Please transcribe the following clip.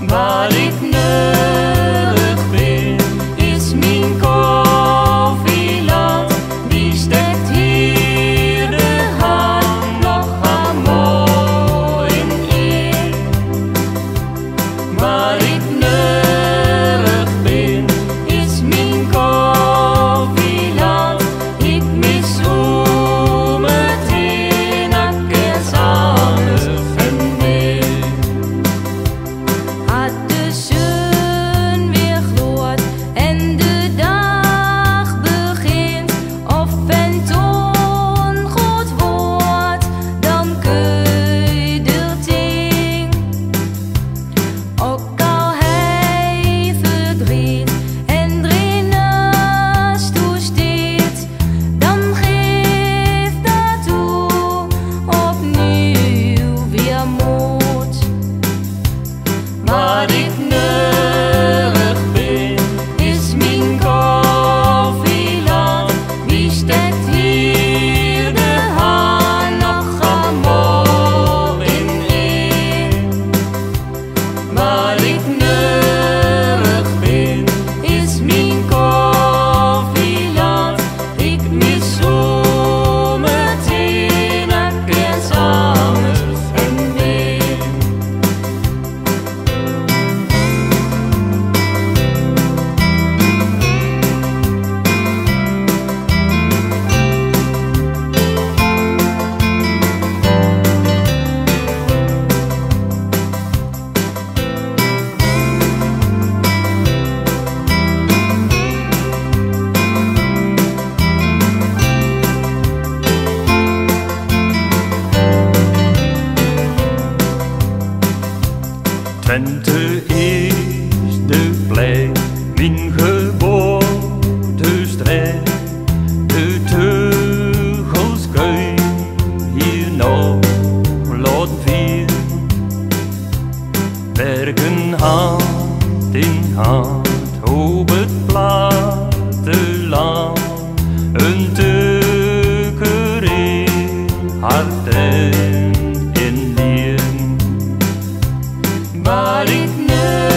Waar ik neurig ben, is mijn koffieland. Die steekt hier de hand nog aan mooi in eer. Waar ik neurig ben, is mijn koffieland. Ik mis meteen akker samen en meer. Had de zon weer gloort en de dag begint, of het ongoed wordt, dan kun je er ting. Ook al hij verdriet en drainers toesteert, dan geeft dat toe opnieuw weer moed. Waar ik neurig ben, is mijn koffieland. Wie steekt hier de haan nog aan mooi in eer. Waar ik neurig ben, is mijn koffieland. Ik mis meteen akker samen en weer. Twente is de plek, mijn geboortestrek. De teugels kun hier nog laten vieren. Werken hand in hand op het platteland. Een teuker in hart en in lieren. Waar ik neurig